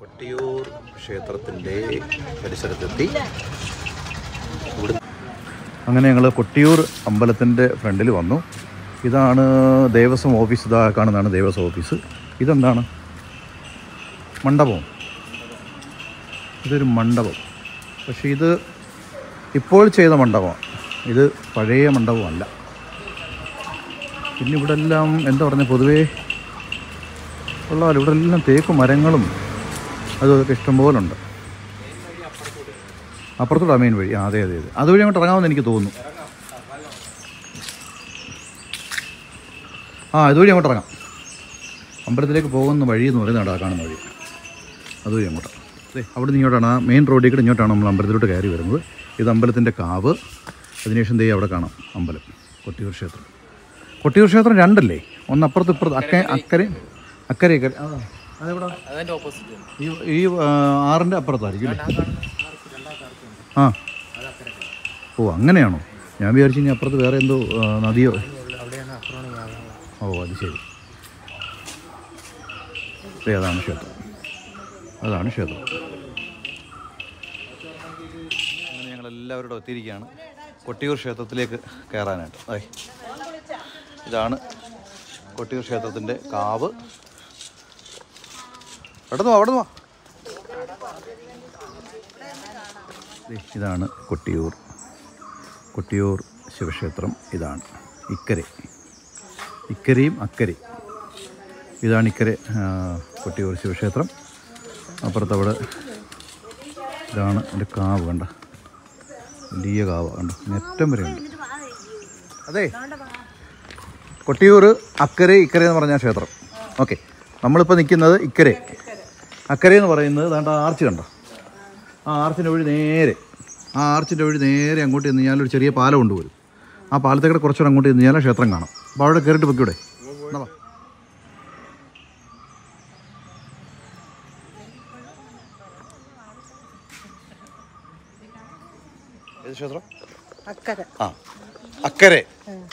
കൊട്ടിയൂർ ക്ഷേത്രത്തിൻ്റെ പരിസരത്തെത്തി. അങ്ങനെ ഞങ്ങൾ കൊട്ടിയൂർ അമ്പലത്തിൻ്റെ ഫ്രണ്ടിൽ വന്നു. ഇതാണ് ദേവസ്വം ഓഫീസ്. ഇതാ കാണുന്നതാണ് ദേവസ്വം ഓഫീസ്. ഇതെന്താണ്? മണ്ഡപം. ഇതൊരു മണ്ഡപം. പക്ഷേ ഇത് ഇപ്പോൾ ചെയ്ത മണ്ഡപമാണ്. ഇത് പഴയ മണ്ഡപമല്ല. പിന്നെ ഇവിടെ എല്ലാം എന്താ പറഞ്ഞാൽ പൊതുവേ ഉള്ളതല്ല. ഇവിടെ എല്ലാം തേക്ക് മരങ്ങളും അതൊക്കെ ഇഷ്ടംപോലെ ഉണ്ട്. അപ്പുറത്തോട്ട് മെയിൻ വഴി. അതെ അതെ അതെ, അതുവഴി അങ്ങോട്ട് ഇറങ്ങാമെന്ന് എനിക്ക് തോന്നുന്നു. ഇതുവഴി അങ്ങോട്ട് ഇറങ്ങാം. അമ്പലത്തിലേക്ക് പോകുന്ന വഴി എന്ന് പറയുന്നത് കാണുന്ന വഴി. അതുവഴി അങ്ങോട്ട് അതെ, അവിടെ നിന്ന് ഇങ്ങോട്ടാണ്. ആ മെയിൻ റോഡിൽ കൂടെ ഇങ്ങോട്ടാണ് നമ്മൾ അമ്പലത്തിലോട്ട് കയറി വരുന്നത്. ഇത് അമ്പലത്തിൻ്റെ കാവ്. അതിനുശേഷം അവിടെ കാണാം അമ്പലം, കൊട്ടിയൂർ ക്ഷേത്രം. കൊട്ടിയൂർ ക്ഷേത്രം രണ്ടല്ലേ? ഒന്ന് അപ്പുറത്ത് ഇപ്പുറത്ത് അക്കരെ അതെവിടെ? ഈ ആറിൻ്റെ അപ്പുറത്തായിരിക്കും അല്ലേ? അങ്ങനെയാണോ? ഞാൻ വിചാരിച്ചു ഇനി അപ്പുറത്ത് വേറെ എന്തോ നദിയോ. അത് ശരി. അതാണ് ക്ഷേത്രം. അതാണ് ക്ഷേത്രം. അങ്ങനെ ഞങ്ങളെല്ലാവരോടും എത്തിയിരിക്കുകയാണ് കൊട്ടിയൂർ ക്ഷേത്രത്തിലേക്ക് കയറാനായിട്ട്. ഇതാണ് കൊട്ടിയൂർ ക്ഷേത്രത്തിൻ്റെ കാവ്. അവിടെ വാ. ഇതാണ് കൊട്ടിയൂർ ശിവക്ഷേത്രം. ഇതാണ് ഇക്കരയും അക്കരയും. ഇതാണ് ഇക്കരെ കൊട്ടിയൂർ ശിവക്ഷേത്രം. അപ്പുറത്തവിടെ ഇതാണ് എൻ്റെ കാവ്. കണ്ട, വലിയ കാവ് കണ്ട, നെറ്റം വരെ ഉണ്ട്. അതെ, കൊട്ടിയൂർ ഇക്കരെ എന്ന് പറഞ്ഞ ക്ഷേത്രം. ഓക്കെ, നമ്മളിപ്പോൾ നിൽക്കുന്നത് ഇക്കരെ. അക്കരെ എന്ന് പറയുന്നത് ദാണ്ട ആർച്ച് കണ്ടോ? ആ ആർച്ചിൻ്റെ വഴി നേരെ അങ്ങോട്ട് ചെന്ന് കഴിഞ്ഞാൽ ഒരു ചെറിയ പാലം കൊണ്ടുവരും. ആ പാലത്തേക്കൂടെ കുറച്ചുകൂടെ അങ്ങോട്ട് ചെന്ന് കഴിഞ്ഞാൽ ക്ഷേത്രം കാണാം. അപ്പോൾ അവിടെ കയറിയിട്ട് പൊക്കിവിടെ. ഏത് ക്ഷേത്രം? അക്കരെ.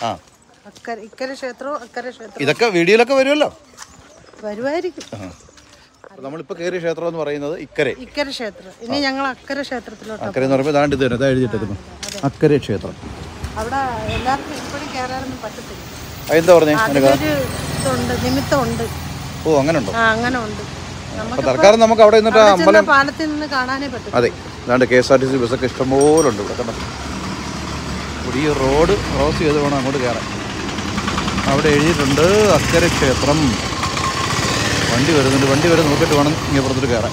ഇതൊക്കെ വീഡിയോയിലൊക്കെ വരുമല്ലോ. വരുമായിരിക്കും. നമ്മളിപ്പോൾ കയറിയ ക്ഷേത്രം എന്ന് പറയുന്നത് ഇക്കരെ ക്ഷേത്രം. ഇനി ഞങ്ങൾ അക്കരെ ക്ഷേത്രത്തിലോട്ട്. അക്കരെ എന്ന് പറയുമ്പോൾ ഇതാണ്ട് ഇത് തന്നെ എഴുതിയിട്ടേക്കുന്നു, അക്കരെ ക്ഷേത്രം. അവിടെ എല്ലാവർക്കും ഇപ്പോഴും കയറാനൊന്നും പറ്റത്തില്ല. എന്താ പറഞ്ഞേ? നിമിത്തമുണ്ട്. അങ്ങനെ ഉണ്ടോ? അങ്ങനെ ഉണ്ട്. തൽക്കാലം നമുക്ക് അവിടെ നിന്നിട്ട് അമ്പലം പാലത്തിൽ നിന്ന് കാണാനേ പറ്റും. അതെ, അതാണ്ട് KSRTC ബസ്സൊക്കെ ഇഷ്ടംപോലെ ഉണ്ട് ഇവിടെ. കണ്ടോ, ഈ റോഡ് ക്രോസ് ചെയ്ത് വേണം അങ്ങോട്ട് കയറാൻ. അവിടെ എഴുതിയിട്ടുണ്ട് അക്കരെ ക്ഷേത്രം. വണ്ടി വരുന്നുണ്ട്, നോക്കിയിട്ട് വേണം ഇങ്ങനെ പുറത്തോട്ട് കയറാൻ.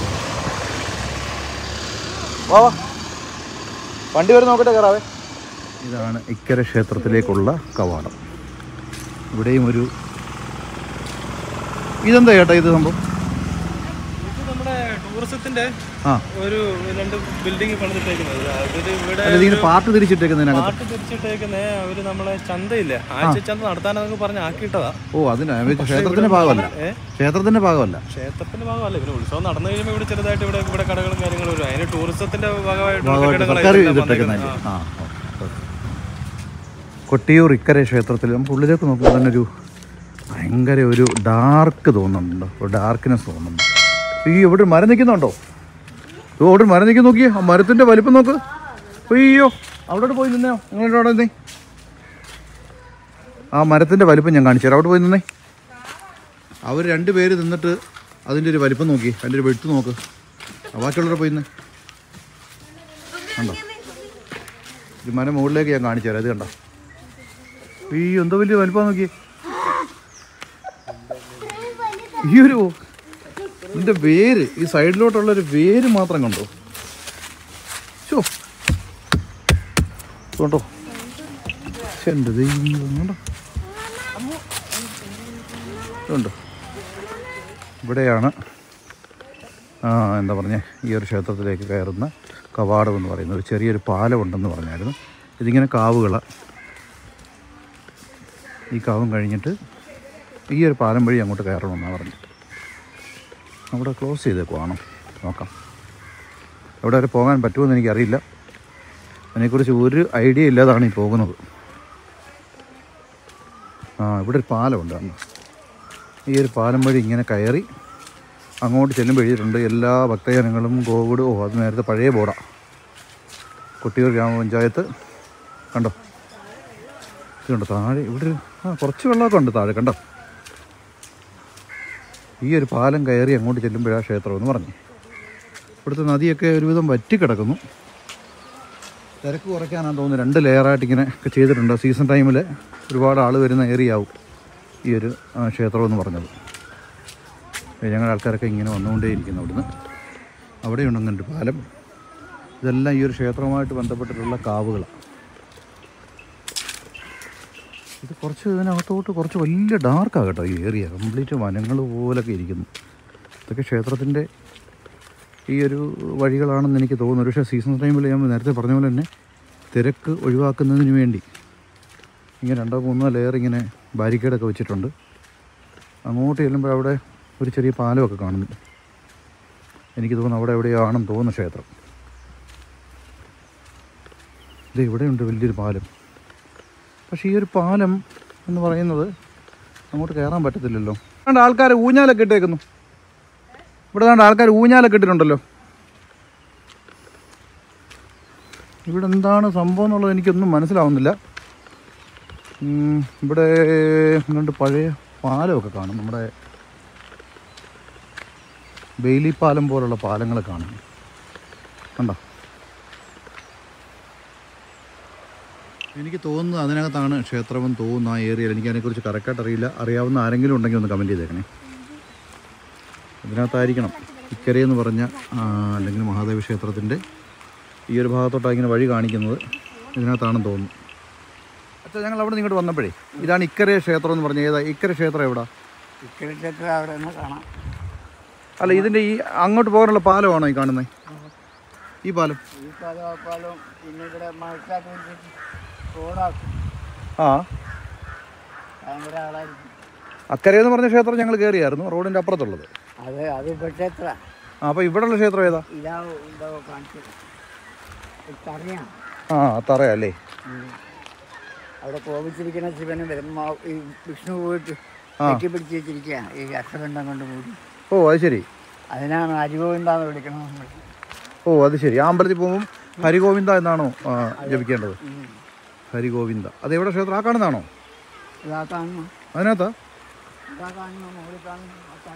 വാ, വണ്ടി വരെ നോക്കിയിട്ട് കയറാവേ. ഇതാണ് ഇക്കരെ ക്ഷേത്രത്തിലേക്കുള്ള കവാടം. ഇവിടെയും ഇതെന്താ ചേട്ടാ ഇത് സംഭവം? ടൂറിസത്തിന്റെ ഒരു രണ്ട് ബിൽഡിംഗ് പണിതിട്ടേക്കുന്നത്. പാട്ട് തിരിച്ചിട്ടേക്കുന്നതിന് അവര് നമ്മളെ ചന്തയില്ലേ, ആഴ്ച ചന്ത നടത്താനൊക്കെ പറഞ്ഞ് ആക്കിയിട്ടതാ. ക്ഷേത്രത്തിന്റെ ഭാഗമല്ല. ക്ഷേത്രത്തിന്റെ ഭാഗമല്ല. പിന്നെ ഉത്സവം നടന്നു കഴിയുമ്പോൾ ഇവിടെ ചെറുതായിട്ട് ഇവിടെ കടകളും കാര്യങ്ങളും വരും. അതിന് ടൂറിസത്തിന്റെ ഭാഗമായിട്ട്. കൊട്ടിയൂർ ഇക്കരെ ക്ഷേത്രത്തിൽ നമുക്ക് ഉള്ളിലേക്ക് നോക്കുമ്പോൾ തന്നെ ഭയങ്കര ഡാർക്ക് തോന്നുന്നുണ്ടോ? ഡാർക്ക്നെസ് തോന്നുന്നുണ്ട്. ഇവിടെ ഒരു മരം നിൽക്കുന്നുണ്ടോ? അവിടെ ഒരു മരം നിൽക്കുന്ന നോക്കിയേ. ആ മരത്തിൻ്റെ വലിപ്പം നോക്ക്. അയ്യോ, അവിടെ പോയി നിന്നോ. നിങ്ങളുടെ അവിടെ നിന്നേ. ആ മരത്തിൻ്റെ വലിപ്പം ഞാൻ കാണിച്ചു തരാം. അവിടെ പോയി നിന്നേ. അവർ രണ്ടുപേര് നിന്നിട്ട് അതിൻ്റെ ഒരു വലിപ്പം നോക്കി, അതിൻ്റെ ഒരു വെട്ട് നോക്ക്. ബാക്കിയുള്ളവരെ പോയി നിന്ന് കണ്ടോ? ഈ മരം മുകളിലേക്ക് ഞാൻ കാണിച്ചു തരാം. ഇത് കണ്ടോ? അയ്യോ, എന്തോ വലിയ വലിപ്പം നോക്കി. ഇതിൻ്റെ വേര്, ഈ സൈഡിലോട്ടുള്ളൊരു വേര് മാത്രം കണ്ടോ? കണ്ടോ? എൻ്റെ ദൈവം, കണ്ടോ? ഇവിടെയാണ് എന്താ പറഞ്ഞേ, ഈ ഒരു ക്ഷേത്രത്തിലേക്ക് കയറുന്ന കവാടം എന്ന് പറയുന്നത്. ഒരു ചെറിയൊരു പാലമുണ്ടെന്ന് പറഞ്ഞായിരുന്നു. ഇതിങ്ങനെ കാവുകളാണ്. ഈ കാവും കഴിഞ്ഞിട്ട് ഈ ഒരു പാലം വഴി അങ്ങോട്ട് കയറണമെന്നാണ് പറഞ്ഞത്. അവിടെ ക്ലോസ് ചെയ്തേക്കുവാണോ? നോക്കാം. എവിടെ വരെ പോകാൻ പറ്റുമെന്ന് എനിക്കറിയില്ല. അതിനെക്കുറിച്ച് ഒരു ഐഡിയ ഇല്ലാതാണ് ഈ പോകുന്നത്. ഇവിടെ ഒരു പാലമുണ്ട്. ഈ ഒരു പാലം വഴി ഇങ്ങനെ കയറി അങ്ങോട്ട് ചെല്ലുമ്പോൾ എഴുതിയിട്ടുണ്ട് എല്ലാ ഭക്തജനങ്ങളും കോവിഡ് അത് നേരത്തെ പഴയ ബോർഡാണ്. കൊട്ടിയൂർ ഗ്രാമപഞ്ചായത്ത് കണ്ടോ, ഇത് കണ്ടോ താഴെ ഇവിടെ കുറച്ച് വെള്ളമൊക്കെ ഉണ്ട് താഴെ കണ്ടോ. ഈ ഒരു പാലം കയറി അങ്ങോട്ട് ചെല്ലുമ്പോഴാണ് ക്ഷേത്രമെന്ന് പറഞ്ഞു. ഇവിടുത്തെ നദിയൊക്കെ ഒരുവിധം വറ്റിക്കിടക്കുന്നു. തിരക്ക് കുറയ്ക്കാനാണെന്ന് തോന്നുന്നു 2 ലെയറായിട്ട് ഇങ്ങനെ ഒക്കെ ചെയ്തിട്ടുണ്ട്. സീസൺ ടൈമിൽ ഒരുപാട് ആൾ വരുന്ന ഏരിയയാവും ഈ ഒരു ക്ഷേത്രമെന്ന് പറഞ്ഞത്. ഞങ്ങളുടെ ആൾക്കാരൊക്കെ ഇങ്ങനെ വന്നുകൊണ്ടേയിരിക്കുന്നു അവിടുന്ന്. അവിടെയുണ്ടെന്നുണ്ട് പാലം. ഇതെല്ലാം ഈ ഒരു ക്ഷേത്രവുമായിട്ട് ബന്ധപ്പെട്ടിട്ടുള്ള കാവുകളാണ്. ഇത് കുറച്ച് ഇതിനകത്തോട്ട് കുറച്ച് വലിയ ഡാർക്കാണ് കേട്ടോ. ഈ ഏരിയ കംപ്ലീറ്റ് വനങ്ങൾ പോലൊക്കെ ഇരിക്കുന്നു. ഇതൊക്കെ ക്ഷേത്രത്തിൻ്റെ ഈ ഒരു വഴികളാണെന്ന് എനിക്ക് തോന്നുന്നു. പക്ഷേ സീസൺ ടൈമിൽ ഞാൻ നേരത്തെ പറഞ്ഞ പോലെ തന്നെ തിരക്ക് ഒഴിവാക്കുന്നതിന് വേണ്ടി ഇങ്ങനെ 2-3 ലെയർ ഇങ്ങനെ ബാരിക്കേഡൊക്കെ വെച്ചിട്ടുണ്ട്. അങ്ങോട്ട് ചെല്ലുമ്പോൾ അവിടെ ഒരു ചെറിയ പാലമൊക്കെ കാണുന്നു. എനിക്ക് തോന്നുന്നു അവിടെ എവിടെയാണെന്ന് തോന്നുന്നു ക്ഷേത്രം. ഇത് ഇവിടെയുണ്ട് വലിയൊരു പാലം. പക്ഷേ ഈ ഒരു പാലം എന്ന് പറയുന്നത് അങ്ങോട്ട് കയറാൻ പറ്റത്തില്ലല്ലോ. അതുകൊണ്ട് ആൾക്കാർ ഊഞ്ഞാലൊക്കെ ഇട്ടേക്കുന്നു. ഇവിടെ കണ്ട ആൾക്കാർ ഊഞ്ഞാലൊക്കെ ഇട്ടിട്ടുണ്ടല്ലോ. ഇവിടെ എന്താണ് സംഭവം എന്നുള്ളത് എനിക്കൊന്നും മനസ്സിലാവുന്നില്ല. ഇവിടെ കണ്ട് പഴയ പാലമൊക്കെ കാണും. നമ്മുടെ ബെയിലി പാലം പോലുള്ള പാലങ്ങൾ കാണും. കണ്ടോ, എനിക്ക് തോന്നുന്നു അതിനകത്താണ് ക്ഷേത്രമെന്ന് തോന്നുന്നു. ആ ഏരിയയിൽ എനിക്ക് അതിനെക്കുറിച്ച് കറക്റ്റായിട്ട് അറിയില്ല. അറിയാവുന്ന ആരെങ്കിലും ഉണ്ടെങ്കിൽ ഒന്ന് കമൻറ്റ് ചെയ്തേക്കണേ. ഇതിനകത്തായിരിക്കണം ഇക്കരെ എന്ന് പറഞ്ഞ അല്ലെങ്കിൽ മഹാദേവ ക്ഷേത്രത്തിൻ്റെ ഈ ഒരു ഭാഗത്തോട്ടാണ് ഇങ്ങനെ വഴി കാണിക്കുന്നത്. ഇതിനകത്താണെന്ന് തോന്നുന്നു. അച്ഛാ, ഞങ്ങൾ അവിടെ ഇങ്ങോട്ട് വന്നപ്പോഴേ ഇതാണ് ഇക്കരെ ക്ഷേത്രം എന്ന് പറഞ്ഞാൽ. ഏതാ ഇക്കരെ ക്ഷേത്രം? എവിടെ? ഇക്കരെ ക്ഷേത്രം അവിടെ നിന്ന് കാണാം. അല്ല, ഇതിൻ്റെ ഈ അങ്ങോട്ട് പോകാനുള്ള പാലമാണോ ഈ കാണുന്നത്? ഈ പാലം പിന്നെ ഇവിടെ മഴക്കാലത്ത് റോഡാക്കും. ആ, ഭയങ്കര ആളായിരിക്കും. അക്കരെ എന്ന് പറഞ്ഞ ക്ഷേത്രം ഞങ്ങൾ കയറിയായിരുന്നു, റോഡിൻ്റെ അപ്പുറത്തുള്ളത്. അത് ഇപ്പോൾ ക്ഷേത്ര. അപ്പോൾ ഇവിടെയുള്ള ക്ഷേത്രം ഏതാ? ഇതാ കാണിച്ചത് തറയാണ്. ആ, തറയല്ലേ? അവിടെ കോപിച്ചിരിക്കുന്ന ശിവന് ഈ വിഷ്ണു പോയിട്ട് പിടിച്ച് വെച്ചിരിക്കുക ഈ അക്ഷബന്ധം കൊണ്ട് മൂടി. ഓ, അത് ശരി. അതിനാണ് ഹരിഗോവിന്ദാന്ന് വിളിക്കണം നമ്മൾ. ഓ, അത് ശരി. ആ അമ്പലത്തിൽ പോകുമ്പം ഹരിഗോവിന്ദ എന്നാണോ ജപിക്കേണ്ടത്? ഹരിഗോവിന്ദ. അത് എവിടെ ക്ഷേത്രം? ആ കാണുന്നതാണോ? ഇതാ കാണുന്നു. അതിനകത്താ? ഇതാ കാണുന്നു, മുകളിൽ കാണുന്നു.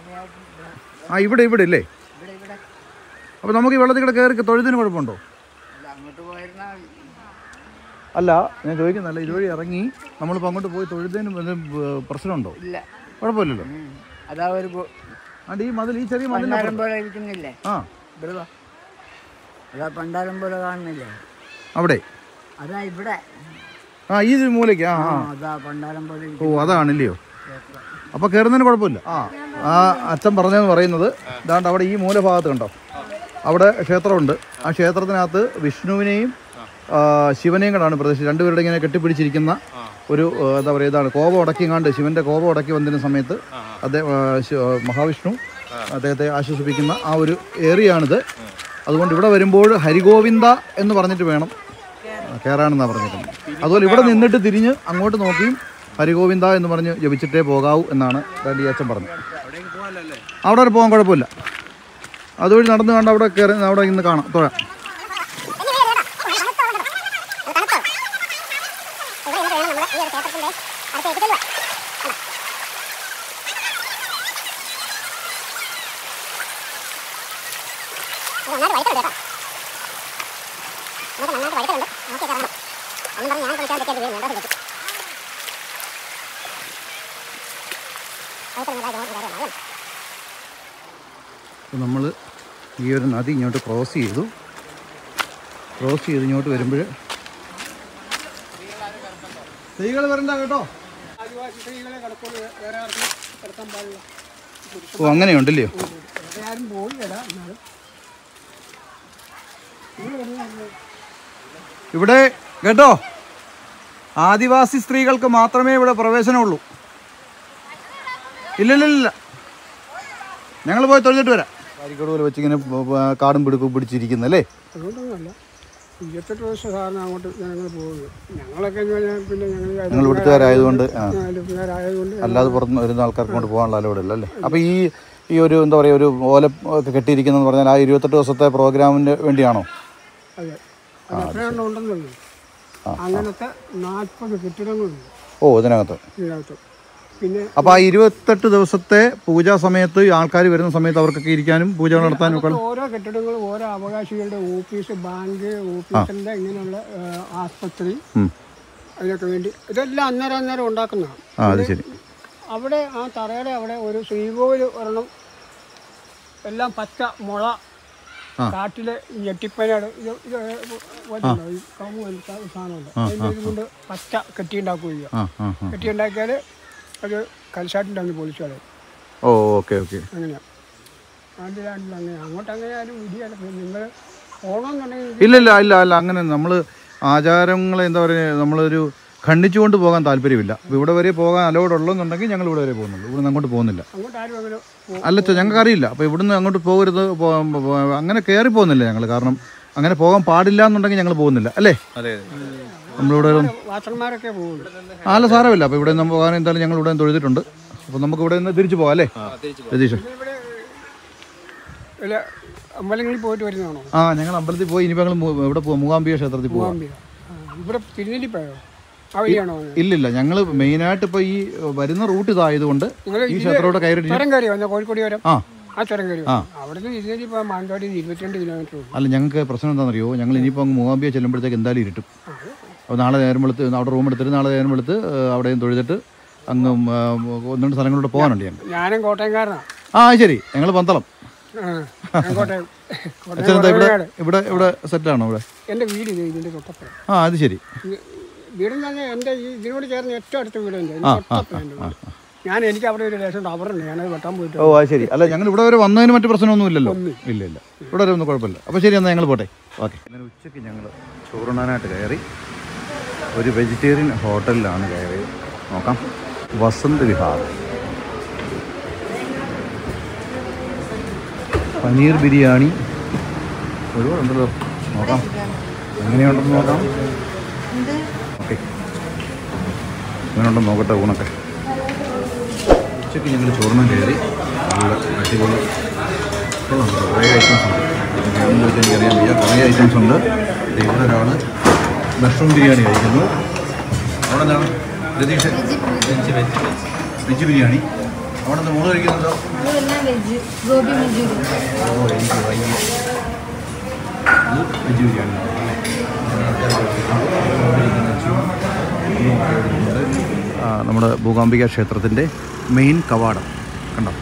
ആ, ഇവിടെ ഇവിടെ ഇല്ലേ? ഇവിടെ ഇവിടെ. അപ്പോൾ നമുക്ക് ഈ വെള്ളത്തിൽ കൂടെ കയറി തൊഴുതിന് കുഴപ്പമുണ്ടോ? അങ്ങോട്ട് പോയിരുന്നാൽ അല്ല, ഞാൻ ചോദിക്കുന്നല്ല, ഇതുവഴി ഇറങ്ങി നമ്മളിപ്പോൾ അങ്ങോട്ട് പോയി തൊഴുതിന് പ്രശ്നമുണ്ടോ? ഇല്ല, കുഴപ്പമില്ലല്ലോ. അതാ ഒരു ഈ മതിൽ, ഈ ചെറിയ പണ്ടാരം പോലെ ഇരിക്കുന്നില്ലേ? ആ, ഇവിടെ അതാ പണ്ടാരം പോലെ കാണുന്നില്ലേ അവിടെ? അതാ ഇവിടെ. ആ, ഈ മൂലയ്ക്ക്. ആ ആ, അതാ പണ്ടാരം പോലെ. ഓ, അതാണില്ലയോ? അപ്പോൾ കയറുന്നതിന് കുഴപ്പമില്ല. ആ അച്ഛൻ പറഞ്ഞതെന്ന് പറയുന്നത് ഇതാണ്ട് അവിടെ ഈ മൂലഭാഗത്ത് കണ്ടോ, അവിടെ ക്ഷേത്രമുണ്ട്. ആ ക്ഷേത്രത്തിനകത്ത് വിഷ്ണുവിനെയും ശിവനെയും കൂടാണ് പ്രദേശം രണ്ടുപേരുടെ ഇങ്ങനെ കെട്ടിപ്പിടിച്ചിരിക്കുന്ന ഒരു എന്താ പറയുക, ഇതാണ് കോപം ഉടക്കിങ്ങാണ്ട് ശിവൻ്റെ കോപം ഉടക്കി വന്നതിന് സമയത്ത് അദ്ദേഹം മഹാവിഷ്ണു അദ്ദേഹത്തെ ആശ്വസിപ്പിക്കുന്ന ആ ഒരു ഏരിയയാണിത്. അതുകൊണ്ട് ഇവിടെ വരുമ്പോൾ ഹരിഗോവിന്ദ എന്ന് പറഞ്ഞിട്ട് വേണം കയറാനെന്നാണ് പറഞ്ഞിരിക്കുന്നത്. അതുപോലെ ഇവിടെ നിന്നിട്ട് തിരിഞ്ഞ് അങ്ങോട്ട് നോക്കിയും ഹരിഗോവിന്ദ എന്ന് പറഞ്ഞ് ജപിച്ചിട്ടേ പോകാവൂ എന്നാണ് ഈ അച്ഛൻ പറഞ്ഞത്. അവിടെ വരെ പോകാൻ കുഴപ്പമില്ല. അതുവഴി നടന്നു കണ്ട് അവിടെ കയറി അവിടെ ഇന്ന് കാണാം, തൊഴാം. നമ്മൾ ഈ ഒരു നദി ഇങ്ങോട്ട് ക്രോസ് ചെയ്ത് ഇങ്ങോട്ട് വരുമ്പോൾ സ്ത്രീകൾ വരണ്ട കേട്ടോ. ഓ, അങ്ങനെയുണ്ടല്ലയോ? ഇവിടെ കേട്ടോ, ആദിവാസി സ്ത്രീകൾക്ക് മാത്രമേ ഇവിടെ പ്രവേശനമുള്ളൂ. ഇല്ലില്ല, ഞങ്ങൾ പോയി തൊഴിലിട്ട് വരാം. കാരിക്കോട് പോലെ വെച്ചിങ്ങനെ കാടും പിടിച്ചിരിക്കുന്നല്ലേ? അതുകൊണ്ടൊന്നുമല്ല, 28 വർഷം സാധാരണ അങ്ങോട്ട് ഞങ്ങൾ പോകുന്നത്. ഞങ്ങളൊക്കെ പിന്നെ ഞങ്ങൾ ഇവിടുത്തുകാരായതുകൊണ്ട് ഇവിടുത്തുകാരായതുകൊണ്ട് അല്ലാതെ പുറത്ത് വരുന്ന ആൾക്കാർക്ക് കൊണ്ട് പോകാനുള്ള അലോടില്ല അല്ലേ? അപ്പോൾ ഈ ഈ ഒരു എന്താ പറയുക ഒരു ഓല ഒക്കെ കെട്ടിയിരിക്കുന്നതെന്ന് പറഞ്ഞാൽ ആ 28 ദിവസത്തെ പ്രോഗ്രാമിന് വേണ്ടിയാണോ? അതെ, അത് എത്രയെണ്ണം ഉണ്ടെന്നുള്ളൂ. അങ്ങനത്തെ 40 കെട്ടിടങ്ങളുണ്ട് ഇതിനകത്ത്. പിന്നെ അപ്പോൾ ആ 28 ദിവസത്തെ പൂജാ സമയത്ത് ആൾക്കാർ വരുന്ന സമയത്ത് അവർക്കൊക്കെ ഇരിക്കാനും പൂജകൾ നടത്താനും ഒക്കെ ഓരോ കെട്ടിടങ്ങളും ഓരോ അവകാശികളുടെ ഓഫീസ്, ബാങ്ക്, ഓഫീസിൻ്റെ ഇങ്ങനെയുള്ള ആസ്പത്രി, അതിനൊക്കെ വേണ്ടി ഇതെല്ലാം അന്നേരം ഉണ്ടാക്കുന്നതാണ്. അത് ശരി. അവിടെ ആ തറയുടെ അവിടെ ഒരു ശ്രീകോവിൽ ഒരെണ്ണം, എല്ലാം പച്ച മുള, കാട്ടിലെ ഞെട്ടിപ്പനയുടെ സാധനമുണ്ട്, അതിൻ്റെ കൊണ്ട് പച്ച കെട്ടിയുണ്ടാക്കുകയോ കെട്ടിയുണ്ടാക്കിയാൽ അത് കൽശാട്ടിൻ്റെ അന്ന് പൊളിച്ചു കളയും. ഓക്കെ. അങ്ങനെയാണ് അങ്ങനെ അങ്ങോട്ട് അങ്ങനെ ആരും വിധിയല്ല. നിങ്ങൾ പോകണമെന്നുണ്ടെങ്കിൽ ഇല്ല അങ്ങനെ നമ്മൾ ആചാരങ്ങളെ എന്താ പറയുക നമ്മളൊരു ഖണ്ഡിച്ചുകൊണ്ട് പോകാൻ താല്പര്യമില്ല. അപ്പോൾ ഇവിടെ വരെ പോകാൻ അലോഡ് ഉള്ളതെന്നുണ്ടെങ്കിൽ ഞങ്ങൾ ഇവിടെ വരെ പോകുന്നുള്ളൂ, ഇവിടുന്ന് അങ്ങോട്ട് പോകുന്നില്ല. അങ്ങോട്ട് ആരും അങ്ങനെ അല്ല ഞങ്ങൾക്കറിയില്ല. അപ്പോൾ ഇവിടുന്ന് അങ്ങോട്ട് പോകരുത്, അങ്ങനെ കയറി പോകുന്നില്ല ഞങ്ങൾ. കാരണം അങ്ങനെ പോകാൻ പാടില്ല എന്നുണ്ടെങ്കിൽ ഞങ്ങൾ പോകുന്നില്ല അല്ലേ? നമ്മളിവിടെ വാച്ചർമാരൊക്കെ പോകുന്നു. അല്ല സാരമില്ല. അപ്പോൾ ഇവിടെ നിന്ന് പോകാൻ എന്തായാലും ഞങ്ങൾ ഇവിടെ തൊഴുതിട്ടുണ്ട്. അപ്പോൾ നമുക്ക് ഇവിടെ നിന്ന് തിരിച്ചു പോകാം അല്ലേ രതീഷ്? ഇവിടെ അമ്പലങ്ങളിൽ പോയിട്ട് വരുന്നതാണോ? ഞങ്ങൾ അമ്പലത്തിൽ പോയി. ഇനിയിപ്പോൾ ഞങ്ങൾ ഇവിടെ പോകാം, മൂകാംബിക ക്ഷേത്രത്തിൽ പോകാം. ഇവിടെ തിരുനെല്ലിപ്പോയോ? ആ വഴിയാണോ? ഇല്ലില്ല, ഞങ്ങൾ മെയിനായിട്ട് ഇപ്പോൾ ഈ വരുന്ന റൂട്ട് ഇതായതുകൊണ്ട് ഈ ക്ഷേത്രത്തോടെ കയറി വന്ന കോഴിക്കോട് വരെ ആ ചുരം കയറി അവിടെ നിന്ന് തിരുനെല്ലി പോകാൻ മാനന്തവാടി 22 കിലോമീറ്റർ. അല്ല, ഞങ്ങൾക്ക് പ്രശ്നം എന്താണെന്നറിയോ, ഞങ്ങൾ ഇനിയിപ്പോൾ അങ്ങ് മൂകാംബിക ചെല്ലുമ്പോഴത്തേക്ക് എന്തായാലും ഇരുട്ടും. അപ്പോൾ നാളെ നേരം വെളുത്ത് അവിടെ റൂം എടുത്തിട്ട് നാളെ നേരം വെളുത്ത് അവിടെയും തൊഴുതിട്ട് അങ്ങ് 1-2 സ്ഥലങ്ങളിലൂടെ പോകാനുണ്ട് ഞങ്ങൾ. ഞാനും കോട്ടയംകാരനാണ്. ശരി, ഞങ്ങൾ പന്തളം. ഇവിടെ സെറ്റാണോ ഇവിടെ? എൻ്റെ വീട് ഇതിൻ്റെ തൊട്ടപ്പുറം. അത് ശരി. വീടെന്ന് പറഞ്ഞാൽ എൻ്റെ ഇതിനോട് ചേർന്ന് ഏറ്റവും അടുത്ത വീടുണ്ട്. എനിക്ക് അവിടെ ഒരു ലേശം ടവറുണ്ട്, ഞാനത് വെട്ടാൻ പോയിട്ട്. അത് ശരി. അല്ല, ഞങ്ങൾ ഇവിടെ വരെ വന്നതിന് മറ്റു പ്രശ്നമൊന്നും ഇല്ലല്ലോ? ഇല്ല ഇവിടെ വരെ ഒന്നും കുഴപ്പമില്ല. അപ്പോൾ ശരി, എന്നാൽ ഞങ്ങൾ പോട്ടെ. ഓക്കെ. ഇന്നലെ ഉച്ചയ്ക്ക് ഞങ്ങൾ ചോറുണ്ണാനായിട്ട് കയറി ഒരു വെജിറ്റേറിയൻ ഹോട്ടലിലാണ് കയറിയത്. നോക്കാം, വസന്ത് വിഹാർ. പനീർ ബിരിയാണി ഒരുപാടുണ്ടല്ലോ. നോക്കാം എങ്ങനെയുണ്ടെന്ന് നോക്കാം. ഓക്കെ, എങ്ങനെയുണ്ടെന്ന് നോക്കട്ടെ ഊണൊക്കെ. ഉച്ചയ്ക്ക് ഞങ്ങൾ ചോറിനും കയറി. നല്ല അടിപൊളി കുറേ ഐറ്റംസ് ഉണ്ട്. എനിക്കറിയാൻ വയ്യ, കുറേ ഐറ്റംസ് ഉണ്ട്. ഇവിടെ ഒരാൾ മഷ്റൂം ബിരിയാണി കഴിക്കുന്നു. അവിടെ എന്താണ് രതീഷ്? വെജ് ബിരിയാണി. അവിടെ നിന്ന് മോള് കഴിക്കുന്നുണ്ടോ? എനിക്ക് വൈകി വെജ് ബിരിയാണി. നമ്മുടെ മൂകാംബിക ക്ഷേത്രത്തിൻ്റെ മെയിൻ കവാടം കണ്ടോ?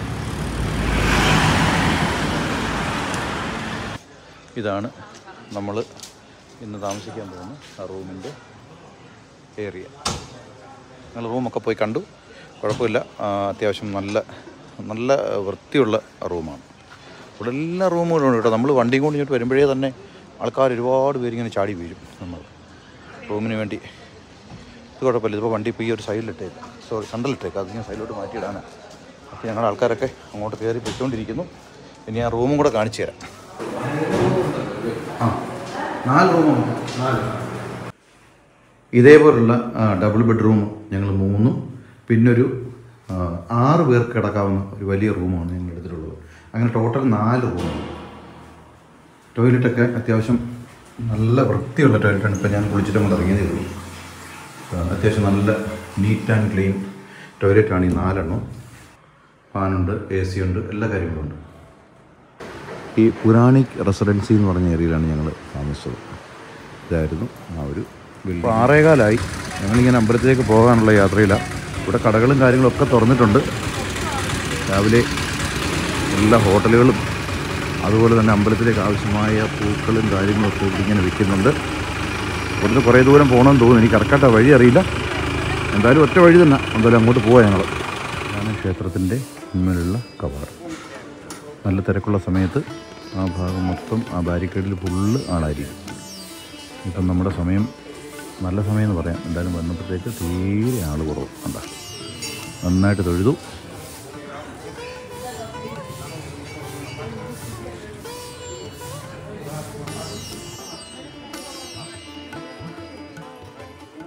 ഇതാണ് നമ്മൾ ഇന്ന് താമസിക്കാൻ പോകുന്ന ആ റൂമിൻ്റെ ഏരിയ. ഞങ്ങൾ റൂമൊക്കെ പോയി കണ്ടു, കുഴപ്പമില്ല. അത്യാവശ്യം നല്ല വൃത്തിയുള്ള റൂമാണ്. ഇവിടെ എല്ലാ റൂമുകളും ഉണ്ട് കേട്ടോ. നമ്മൾ വണ്ടിയും കൊണ്ട് ഇങ്ങോട്ട് വരുമ്പോഴേ തന്നെ ആൾക്കാർ ഒരുപാട് പേരിങ്ങനെ ചാടി വീഴും നമ്മൾ റൂമിന് വേണ്ടി. ഇത് കുഴപ്പമില്ല. ഇതിപ്പോൾ വണ്ടി ഇപ്പോൾ ഈ ഒരു സൈഡിലിട്ടേക്ക്, സെൻട്രലിട്ടേക്ക്, അതിങ്ങനെ സൈഡിലോട്ട് മാറ്റിയിടാനാണ്. അപ്പോൾ ഞങ്ങളുടെ ആൾക്കാരൊക്കെ അങ്ങോട്ട് കയറി പോയിക്കൊണ്ടിരിക്കുന്നു. ഇനി ഞാൻ റൂമും കൂടെ കാണിച്ചു തരാം. 4 റൂമുണ്ട്. ഇതേപോലുള്ള ഡബിൾ ബെഡ്റൂം ഞങ്ങൾ 3, പിന്നൊരു 6 പേർക്ക് കിടക്കാവുന്ന ഒരു വലിയ റൂമാണ് ഞങ്ങൾ എടുത്തിട്ടുള്ളത്. അങ്ങനെ ടോട്ടൽ 4 റൂമാണ്. ടോയ്ലറ്റൊക്കെ അത്യാവശ്യം നല്ല വൃത്തിയുള്ള ടോയ്ലറ്റാണ്. ഇപ്പോൾ ഞാൻ കുളിച്ചിട്ട് അങ്ങോട്ട് ഇറങ്ങിയതേ ഉള്ളൂ. അത്യാവശ്യം നല്ല നീറ്റ് ആൻഡ് ക്ലീൻ ടോയ്ലറ്റാണ് ഈ 4 എണ്ണം. ഫാനുണ്ട്, AC ഉണ്ട്, എല്ലാ കാര്യങ്ങളും ഉണ്ട്. ഈ പുരാണിക് റെസിഡൻസി എന്ന് പറഞ്ഞ ഏരിയയിലാണ് ഞങ്ങൾ താമസിച്ചത്. ഇതായിരുന്നു ആ ഒരു ബിൽഡിംഗ്. 6:15 ഞങ്ങളിങ്ങനെ അമ്പലത്തിലേക്ക് പോകാനുള്ള യാത്രയിലാണ്. ഇവിടെ കടകളും കാര്യങ്ങളൊക്കെ തുറന്നിട്ടുണ്ട്. രാവിലെ എല്ലാ ഹോട്ടലുകളും അതുപോലെ തന്നെ അമ്പലത്തിലേക്ക് ആവശ്യമായ പൂക്കളും കാര്യങ്ങളൊക്കെ ഇങ്ങനെ വിൽക്കുന്നുണ്ട്. ഇവിടുന്ന് കുറേ ദൂരം പോകണമെന്ന് തോന്നുന്നു. എനിക്ക് കറക്റ്റായിട്ട് വഴി അറിയില്ല. എന്തായാലും ഒറ്റ വഴി തന്നെ, എന്തായാലും അങ്ങോട്ട് പോവാം ഞങ്ങൾ. ഇതാണ് ക്ഷേത്രത്തിൻ്റെ മുന്നിലുള്ള കവാടം. നല്ല തിരക്കുള്ള സമയത്ത് ആ ഭാഗം മൊത്തം ആ ബാരിക്കേഡിൽ ഫുള്ള് ആളായിരിക്കും. ഇപ്പം നമ്മുടെ സമയം നല്ല സമയം എന്ന് പറയാം. എന്തായാലും വന്നപ്പോഴത്തേക്ക് തീരെ ആൾ കുറവ്. എന്താ നന്നായിട്ട് തൊഴുതു.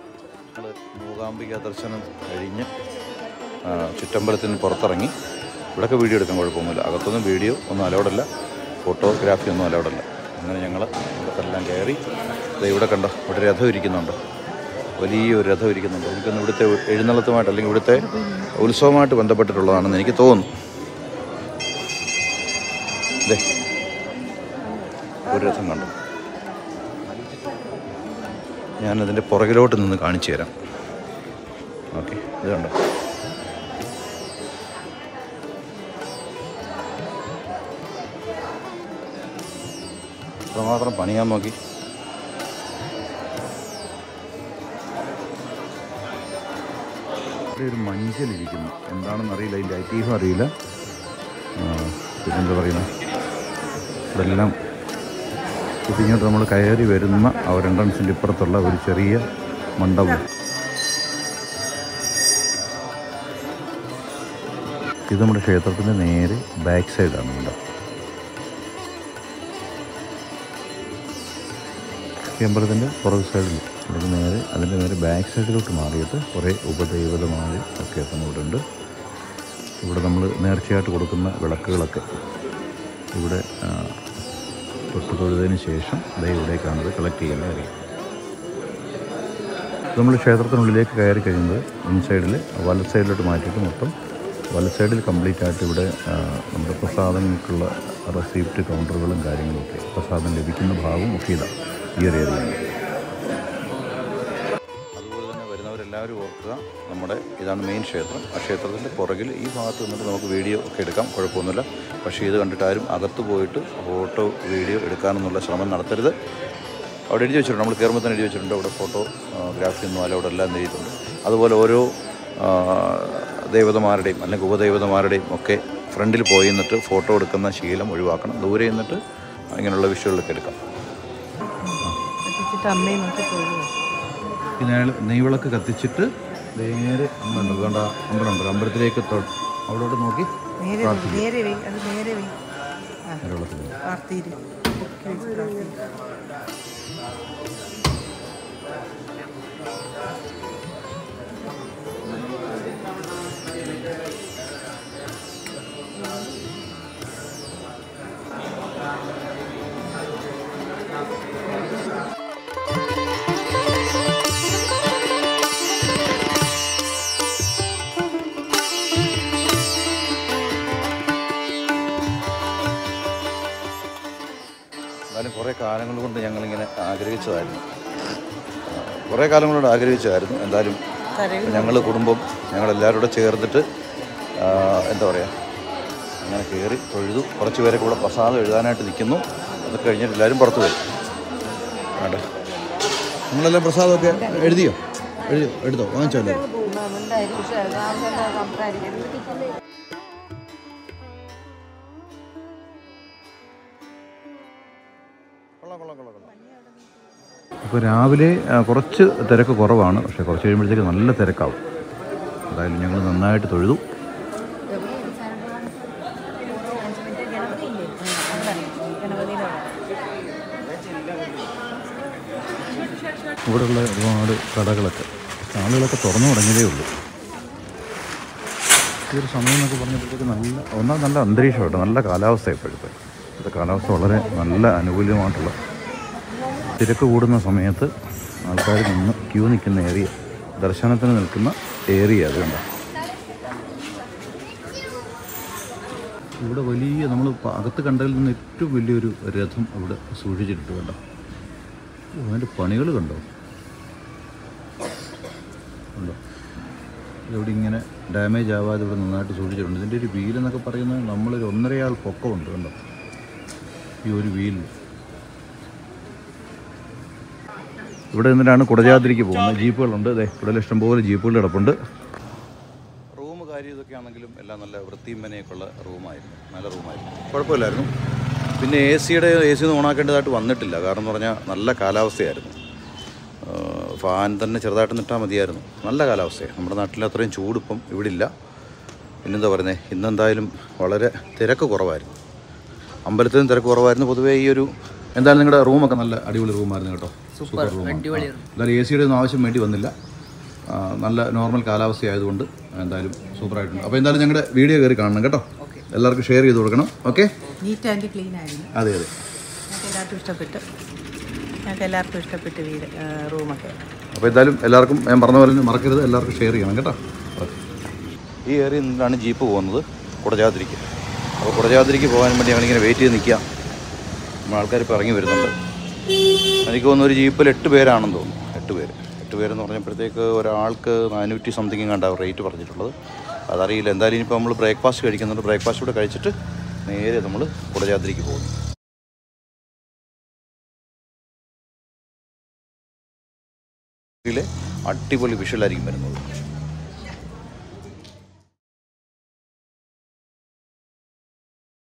മൂകാംബിക ദർശനം കഴിഞ്ഞ് ചുറ്റമ്പലത്തിന് പുറത്തിറങ്ങി. ഇവിടെയൊക്കെ വീഡിയോ എടുക്കാൻ കുഴപ്പമൊന്നുമില്ല. അകത്തൊന്നും വീഡിയോ ഒന്നും അലൗഡല്ല, ഫോട്ടോഗ്രാഫി ഒന്നും അലൗഡല്ല. അങ്ങനെ ഞങ്ങൾ ഇവിടത്തെല്ലാം കയറി. ഇവിടെ കണ്ടോ, ഇവിടെ രഥം ഇരിക്കുന്നുണ്ട്, വലിയൊരു രഥം ഇരിക്കുന്നുണ്ട്. എനിക്കൊന്ന് ഇവിടുത്തെ എഴുന്നള്ളത്തുമായിട്ട് അല്ലെങ്കിൽ ഇവിടുത്തെ ഉത്സവമായിട്ട് ബന്ധപ്പെട്ടിട്ടുള്ളതാണെന്ന് എനിക്ക് തോന്നുന്നു. ഇതേ ഒരു രഥം കണ്ടു. ഞാനതിൻ്റെ പുറകിലോട്ട് നിന്ന് കാണിച്ചു തരാം. ഓക്കെ, ഇത് കണ്ടോ. അത്രമാത്രം പണിയാൻ നോക്കി. ഇവിടെ ഒരു മഞ്ചലിരിക്കുന്നു, എന്താണെന്ന് അറിയില്ല, അതിൻ്റെ ഐതിഹ്യം അറിയില്ല. പിന്നെന്താ പറയുന്നത്, ഇവിടെ എല്ലാം ഇങ്ങോട്ട് നമ്മൾ കയറി വരുന്ന ആ ഒരു എൻട്രൻസിൻ്റെ ഇപ്പുറത്തുള്ള ഒരു ചെറിയ മണ്ഡപം. ഇത് നമ്മുടെ ക്ഷേത്രത്തിൻ്റെ നേരെ ബാക്ക് സൈഡാണ് മണ്ഡപം. ഈ അമ്പലത്തിൻ്റെ പുറകു സൈഡിൽ അതിന് നേരെ അതിൻ്റെ നേരെ ബാക്ക് സൈഡിലോട്ട് മാറിയിട്ട് കുറേ ഉപദേവതമാർ ഒക്കെ തന്നെ ഇവിടെ ഉണ്ട്. ഇവിടെ നമ്മൾ നേർച്ചയായിട്ട് കൊടുക്കുന്ന വിളക്കുകളൊക്കെ ഇവിടെ തൊട്ട് തൊഴുതിന് ശേഷം അതേ ഇവിടേക്കാണത് കളക്ട് ചെയ്യുന്നത് അറിയാം. നമ്മൾ ക്ഷേത്രത്തിനുള്ളിലേക്ക് കയറി കഴിയുന്നത് ഇൻസൈഡിൽ വലത് സൈഡിലോട്ട് മാറ്റിയിട്ട് മൊത്തം വലത് സൈഡിൽ കംപ്ലീറ്റ് ആയിട്ട് ഇവിടെ നമ്മുടെ പ്രസാദങ്ങൾക്കുള്ള റെസിപ്റ്റ് കൗണ്ടറുകളും കാര്യങ്ങളൊക്കെ പ്രസാദം ലഭിക്കുന്ന ഭാഗവും ഒക്കെ ഇതാണ് ഈ ഒരു ഏരിയയാണ്. അതുപോലെ തന്നെ വരുന്നവരെല്ലാവരും ഓർക്കുക, നമ്മുടെ ഇതാണ് മെയിൻ ക്ഷേത്രം. ആ ക്ഷേത്രത്തിൻ്റെ പുറകിൽ ഈ ഭാഗത്ത് നിന്നിട്ട് നമുക്ക് വീഡിയോ ഒക്കെ എടുക്കാം, കുഴപ്പമൊന്നുമില്ല. പക്ഷേ ഇത് കണ്ടിട്ട് ആരും അകത്ത് പോയിട്ട് ഫോട്ടോ വീഡിയോ എടുക്കാനെന്നുള്ള ശ്രമം നടത്തരുത്. അവിടെ എഴുതി വെച്ചിട്ടുണ്ട്, നമ്മൾ കയറുമ്പോൾ തന്നെ എഴുതി വെച്ചിട്ടുണ്ട് അവിടെ ഫോട്ടോഗ്രാഫി ഒന്നും അല്ല, അവിടെ എല്ലാം എഴുതിയിട്ടുണ്ട്. അതുപോലെ ഓരോ ദേവതമാരുടെയും അല്ലെങ്കിൽ ഉപദേവതമാരുടെയും ഒക്കെ ഫ്രണ്ടിൽ പോയി നിന്നിട്ട് ഫോട്ടോ എടുക്കുന്ന ശീലം ഒഴിവാക്കണം. ദൂരെ നിന്നിട്ട് ഇങ്ങനെയുള്ള വിഷയങ്ങളൊക്കെ എടുക്കാം. പിന്നെ നെയ്വിളക്ക് കത്തിച്ചിട്ട് നേരെ അമ്പലം വേണ്ട, അമ്പലമുണ്ട്, അമ്പലത്തിലേക്ക് അവിടോട്ട് നോക്കി കുറേ കാലങ്ങൾ കൊണ്ട് ഞങ്ങളിങ്ങനെ ആഗ്രഹിച്ചതായിരുന്നു, കുറേ കാലം കൊണ്ട് ആഗ്രഹിച്ചതായിരുന്നു. എന്തായാലും ഞങ്ങൾ കുടുംബം ഞങ്ങളെല്ലാവരും കൂടെ ചേർന്നിട്ട് എന്താ പറയുക, അങ്ങനെ കയറി തൊഴുതു. കുറച്ച് പേരൊക്കെ ഇവിടെ പ്രസാദം എഴുതാനായിട്ട് നിൽക്കുന്നു. അത് കഴിഞ്ഞിട്ട് എല്ലാവരും പുറത്ത് പോയി. വേണ്ട, നിങ്ങളെല്ലാം പ്രസാദമൊക്കെ എഴുതിയോ എടുത്തോ വാങ്ങിച്ചോ? ഇപ്പോൾ രാവിലെ കുറച്ച് തിരക്ക് കുറവാണ്, പക്ഷേ കുറച്ച് കഴിയുമ്പോഴത്തേക്ക് നല്ല തിരക്കാവും. എന്തായാലും ഞങ്ങൾ നന്നായിട്ട് തൊഴുതു. ഇവിടെയുള്ള ഒരുപാട് കടകളൊക്കെ ആളുകളൊക്കെ തുറന്നു തുടങ്ങിയതേ ഉള്ളൂ. ഈ ഒരു സമയം എന്നൊക്കെ പറഞ്ഞപ്പോഴത്തേക്ക് നല്ല അന്തരീക്ഷമായിട്ട് നല്ല കാലാവസ്ഥ. ഇപ്പോഴത്തെ കാലാവസ്ഥ വളരെ നല്ല അനുകൂലമായിട്ടുള്ള, തിരക്ക് കൂടുന്ന സമയത്ത് ആൾക്കാർ നിന്ന് ക്യൂ നിൽക്കുന്ന ഏരിയ, ദർശനത്തിന് നിൽക്കുന്ന ഏരിയ അതുകൊണ്ട് ഇവിടെ വലിയ നമ്മൾ അകത്ത് കണ്ടതിൽ നിന്ന് ഏറ്റവും വലിയൊരു രഥം ഇവിടെ സൂക്ഷിച്ചിട്ടുണ്ട്. കണ്ടോ, അതിൻ്റെ പണികൾ കണ്ടോ ഇവിടെ ഇങ്ങനെ ഡാമേജ് ആവാതെ ഇവിടെ നന്നായിട്ട് സൂക്ഷിച്ചിട്ടുണ്ട്. ഇതിൻ്റെ ഒരു വീലെന്നൊക്കെ പറയുന്നത് നമ്മളൊരു 1.5 ആൾ പൊക്കമുണ്ട്. കണ്ടോ ഈ ഒരു വീലിൽ. ഇവിടെ നിന്നിട്ടാണ് കുടജാദ്രിക്ക് പോകുന്നത്. ജീപ്പുകളുണ്ട്, അതെ ഇവിടെ ഇഷ്ടംപോലെ ജീപ്പുകൾ കിടപ്പുണ്ട്. റൂം കാര്യം ഇതൊക്കെ ആണെങ്കിലും എല്ലാം നല്ല വൃത്തിയും മെനയൊക്കെ ഉള്ള റൂമായിരുന്നു, നല്ല റൂമായിരുന്നു, കുഴപ്പമില്ലായിരുന്നു. പിന്നെ എ സി ഒന്നും ഓണാക്കേണ്ടതായിട്ട് വന്നിട്ടില്ല, കാരണം എന്ന് പറഞ്ഞാൽ നല്ല കാലാവസ്ഥയായിരുന്നു. ഫാൻ തന്നെ ചെറുതായിട്ട് നിട്ടാൽ മതിയായിരുന്നു. നല്ല കാലാവസ്ഥയാണ്. നമ്മുടെ നാട്ടിൽ അത്രയും ചൂടിപ്പം ഇവിടെ ഇല്ല. പിന്നെന്താ പറയുന്നത്, ഇന്നെന്തായാലും വളരെ തിരക്ക് കുറവായിരുന്നു, അമ്പലത്തിലും തിരക്ക് കുറവായിരുന്നു. പൊതുവേ ഈ ഒരു എന്തായാലും നിങ്ങളുടെ റൂമൊക്കെ നല്ല അടിപൊളി റൂമായിരുന്നു കേട്ടോ, സൂപ്പർ റൂമാണ്. എന്തായാലും എ സിയുടെ ഒന്നും ആവശ്യം വേണ്ടി വന്നില്ല, നല്ല നോർമൽ കാലാവസ്ഥ ആയതുകൊണ്ട് എന്തായാലും സൂപ്പറായിട്ടുണ്ട്. അപ്പോൾ എന്തായാലും ഞങ്ങളുടെ വീഡിയോ കയറി കാണണം കേട്ടോ. എല്ലാവർക്കും ഷെയർ ചെയ്ത് കൊടുക്കണം. ഓക്കെ, നീറ്റ് ആൻഡ് ക്ലീൻ ആയിരുന്നു. അതെ അതെ, ഞങ്ങൾക്ക് എല്ലാവർക്കും ഇഷ്ടപ്പെട്ട് വീട് റൂമൊക്കെ. അപ്പോൾ എന്തായാലും എല്ലാവർക്കും ഞാൻ പറഞ്ഞ പോലെ മറക്കരുത്, എല്ലാവർക്കും ഷെയർ ചെയ്യണം കേട്ടോ. ഓക്കെ, ഈ ഏരിയയിൽ നിന്നാണ് ജീപ്പ് പോകുന്നത് കുടജാദ്രിക്ക്. അപ്പോൾ കുടജാദ്രിക്ക് പോകാൻ വേണ്ടി ഞങ്ങളിങ്ങനെ വെയിറ്റ് ചെയ്ത് നിൽക്കുക. നമ്മൾ ആൾക്കാർ ഇപ്പോൾ ഇറങ്ങി വരുന്നുണ്ട്. എനിക്ക് തോന്നുന്നു ഒരു ജീപ്പിൽ 8 പേരാണെന്ന് തോന്നുന്നു. 8 പേരെന്ന് പറഞ്ഞപ്പോഴത്തേക്ക് ഒരാൾക്ക് 400 സംതിങ് കണ്ടാവും റേറ്റ് പറഞ്ഞിട്ടുള്ളത്. അതറിയില്ല. എന്തായാലും ഇനിയിപ്പോൾ നമ്മൾ ബ്രേക്ക്ഫാസ്റ്റ് കഴിക്കുന്നുണ്ട്. ബ്രേക്ക്ഫാസ്റ്റ് കൂടെ കഴിച്ചിട്ട് നേരെ നമ്മൾ കുടജാദ്രിക്ക് പോകുന്നു. അടിപൊളി വിഷ്വലായിരിക്കും വരുന്നത്.